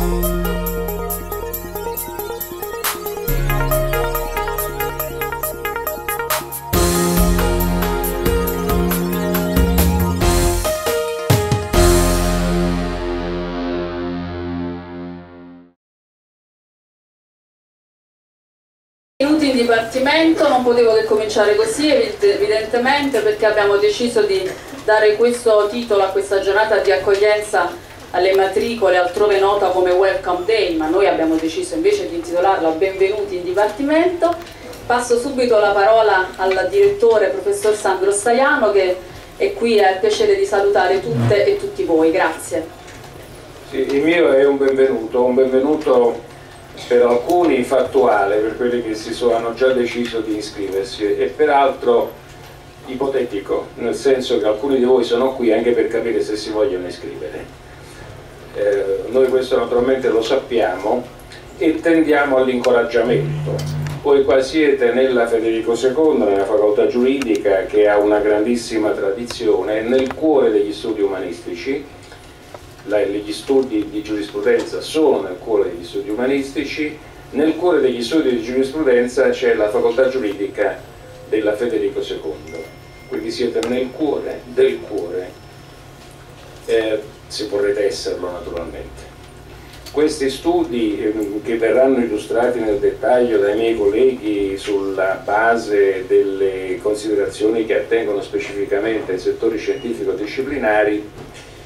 Benvenuti in dipartimento, non potevo che cominciare così evidentemente perché abbiamo deciso di dare questo titolo a questa giornata di accoglienza alle matricole altrove nota come Welcome Day, ma noi abbiamo deciso invece di intitolarla Benvenuti in dipartimento. Passo subito la parola al direttore professor Sandro Staiano che è qui e ha il piacere di salutare tutte e tutti voi. Grazie. Sì, il mio è un benvenuto per alcuni fattuale, per quelli che hanno già deciso di iscriversi, e peraltro ipotetico, nel senso che alcuni di voi sono qui anche per capire se si vogliono iscrivere. Noi questo naturalmente lo sappiamo e tendiamo all'incoraggiamento. Voi qua siete nella Federico II, nella facoltà giuridica che ha una grandissima tradizione, nel cuore degli studi umanistici. Gli studi di giurisprudenza sono nel cuore degli studi umanistici, nel cuore degli studi di giurisprudenza c'è la facoltà giuridica della Federico II, quindi siete nel cuore del cuore, se vorrete esserlo naturalmente. Questi studi che verranno illustrati nel dettaglio dai miei colleghi sulla base delle considerazioni che attengono specificamente ai settori scientifico-disciplinari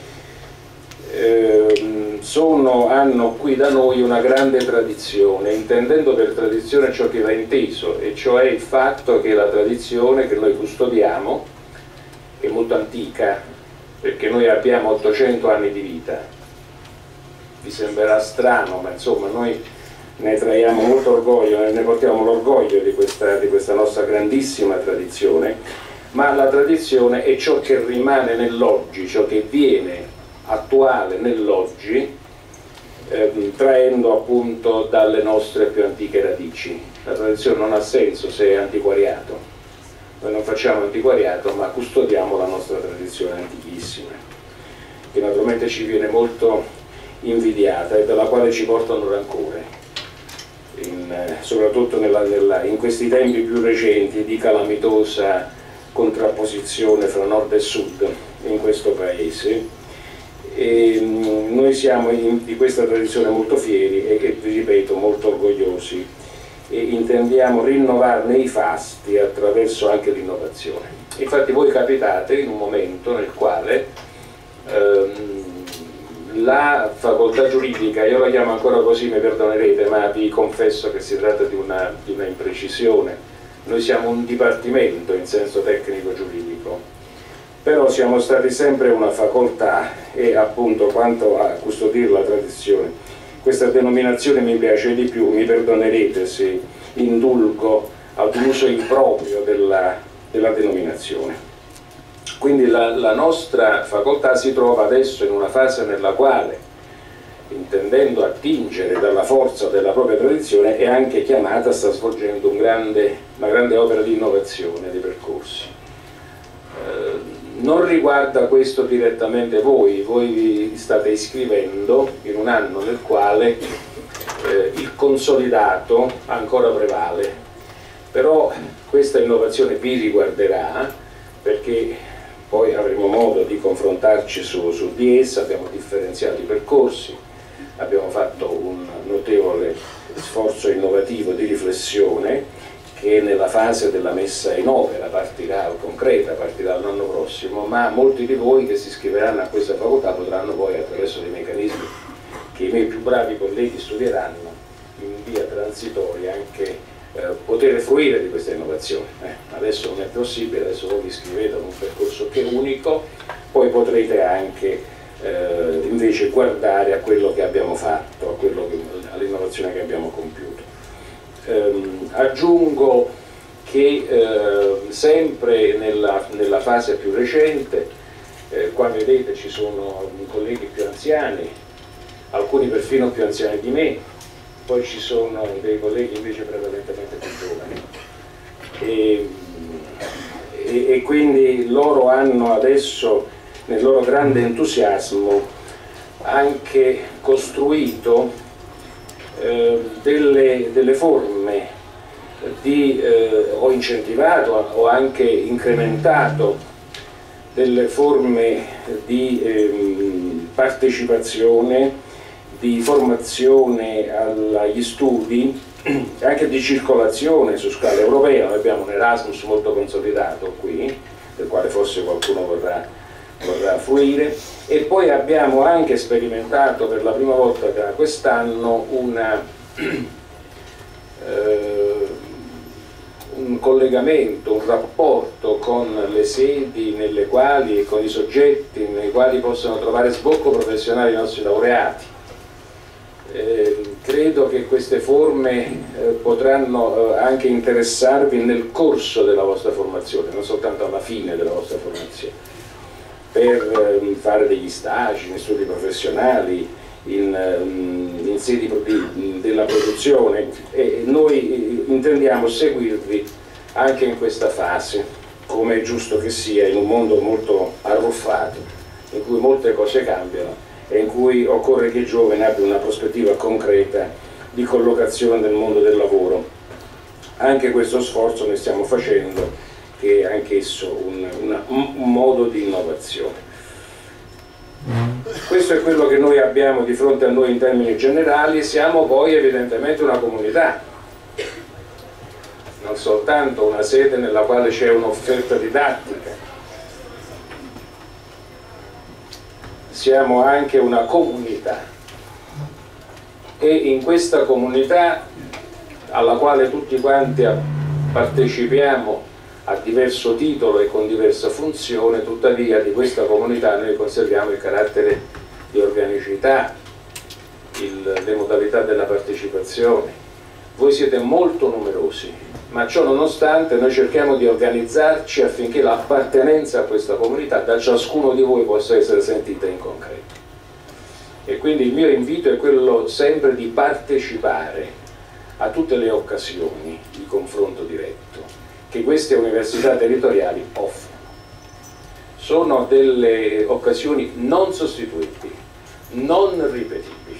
hanno qui da noi una grande tradizione, intendendo per tradizione ciò che va inteso, e cioè il fatto che la tradizione che noi custodiamo è molto antica, perché noi abbiamo 800 anni di vita. Vi sembrerà strano, ma insomma noi ne traiamo molto orgoglio, ne portiamo l'orgoglio di questa nostra grandissima tradizione, ma la tradizione è ciò che rimane nell'oggi, ciò che viene attuale nell'oggi, traendo appunto dalle nostre più antiche radici. La tradizione non ha senso se è antiquariato. Noi non facciamo antiquariato, ma custodiamo la nostra tradizione antichissima, che naturalmente ci viene molto invidiata e dalla quale ci portano rancore, soprattutto in questi tempi più recenti di calamitosa contrapposizione fra nord e sud in questo paese. E noi siamo di questa tradizione molto fieri e vi ripeto molto orgogliosi, e intendiamo rinnovarne i fasti attraverso anche l'innovazione. Infatti voi capitate in un momento nel quale la facoltà giuridica, io la chiamo ancora così, mi perdonerete, ma vi confesso che si tratta di una imprecisione. Noi siamo un dipartimento in senso tecnico giuridico, però siamo stati sempre una facoltà, e appunto quanto a custodire la tradizione, questa denominazione mi piace di più, mi perdonerete se indulgo ad un uso improprio della denominazione. Quindi la nostra facoltà si trova adesso in una fase nella quale, intendendo attingere dalla forza della propria tradizione, è anche chiamata, sta svolgendo una grande opera di innovazione dei percorsi. Non riguarda questo direttamente voi vi state iscrivendo in un anno nel quale il consolidato ancora prevale, però questa innovazione vi riguarderà, perché poi avremo modo di confrontarci su di essa. Abbiamo differenziato i percorsi, abbiamo fatto un notevole sforzo innovativo di riflessione che nella fase della messa in opera concreta partirà l'anno prossimo, ma molti di voi che si iscriveranno a questa facoltà potranno poi, attraverso dei meccanismi che i miei più bravi colleghi studieranno in via transitoria, anche poter fruire di questa innovazione. Adesso non è possibile, adesso voi vi iscrivete a un percorso che è unico, poi potrete anche invece guardare a quello che abbiamo fatto, all'innovazione che abbiamo compiuto. Aggiungo che sempre nella fase più recente, qua vedete ci sono colleghi più anziani, alcuni perfino più anziani di me, poi ci sono dei colleghi invece prevalentemente più giovani, e quindi loro hanno adesso nel loro grande entusiasmo anche costruito delle forme ho incentivato o anche incrementato delle forme di partecipazione, di formazione agli studi, anche di circolazione su scala europea. Noi abbiamo un Erasmus molto consolidato qui, del quale forse qualcuno vorrà fruire, e poi abbiamo anche sperimentato per la prima volta da quest'anno un collegamento, un rapporto con le sedi nelle quali e con i soggetti nei quali possono trovare sbocco professionale i nostri laureati. Credo che queste forme potranno anche interessarvi nel corso della vostra formazione, non soltanto alla fine della vostra formazione, per fare degli stage in studi professionali, in sedi della produzione, e noi intendiamo seguirvi anche in questa fase, come è giusto che sia in un mondo molto arruffato, in cui molte cose cambiano e in cui occorre che i giovani abbiano una prospettiva concreta di collocazione nel mondo del lavoro. Anche questo sforzo noi stiamo facendo, che è anch'esso un modo di innovazione. Questo è quello che noi abbiamo di fronte a noi in termini generali. Siamo poi evidentemente una comunità, non soltanto una sede nella quale c'è un'offerta didattica, siamo anche una comunità, e in questa comunità, alla quale tutti quanti partecipiamo a diverso titolo e con diversa funzione, tuttavia di questa comunità noi conserviamo il carattere di organicità, le modalità della partecipazione. Voi siete molto numerosi, ma ciò nonostante noi cerchiamo di organizzarci affinché l'appartenenza a questa comunità da ciascuno di voi possa essere sentita in concreto. E quindi il mio invito è quello sempre di partecipare a tutte le occasioni di confronto diretto che queste università territoriali offrono. Sono delle occasioni non sostituibili, non ripetibili.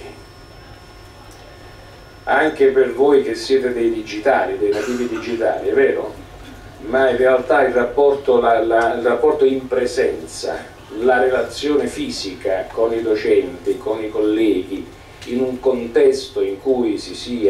Anche per voi che siete dei digitali, dei nativi digitali, è vero? Ma in realtà il rapporto in presenza, la relazione fisica con i docenti, con i colleghi, in un contesto in cui si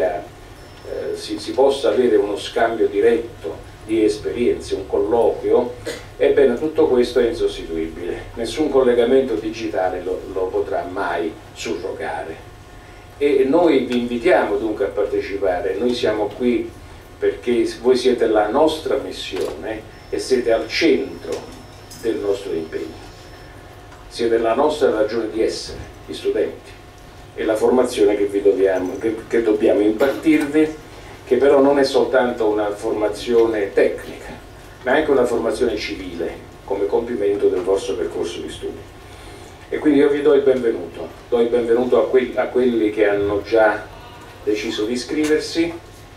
possa avere uno scambio diretto di esperienze, un colloquio, ebbene tutto questo è insostituibile. Nessun collegamento digitale lo potrà mai surrogare. E noi vi invitiamo dunque a partecipare. Noi siamo qui perché voi siete la nostra missione e siete al centro del nostro impegno. Siete la nostra ragione di essere, gli studenti, e la formazione che dobbiamo impartirvi, che però non è soltanto una formazione tecnica, ma anche una formazione civile, come compimento del vostro percorso di studi. E quindi io vi do il benvenuto a quelli che hanno già deciso di iscriversi,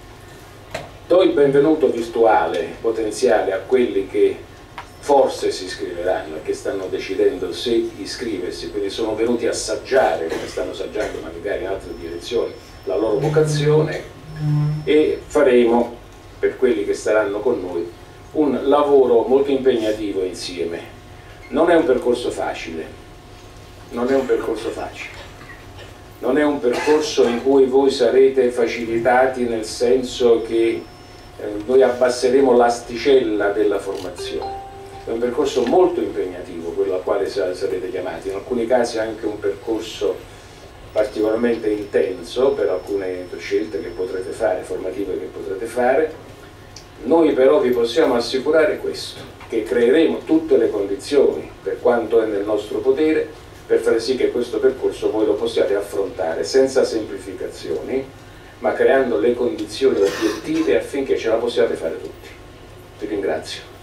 do il benvenuto virtuale potenziale a quelli che forse si iscriveranno e che stanno decidendo se iscriversi, quindi sono venuti a assaggiare, come stanno assaggiando magari in altre direzioni, la loro vocazione, e faremo, per quelli che staranno con noi, un lavoro molto impegnativo insieme. Non è un percorso facile, non è un percorso facile, non è un percorso in cui voi sarete facilitati, nel senso che noi abbasseremo l'asticella della formazione. È un percorso molto impegnativo quello al quale sarete chiamati, in alcuni casi anche un percorso particolarmente intenso per alcune scelte che potrete fare, formative che potrete fare. Noi però vi possiamo assicurare questo, che creeremo tutte le condizioni, per quanto è nel nostro potere, per far sì che questo percorso voi lo possiate affrontare senza semplificazioni, ma creando le condizioni obiettive affinché ce la possiate fare tutti. Vi ringrazio.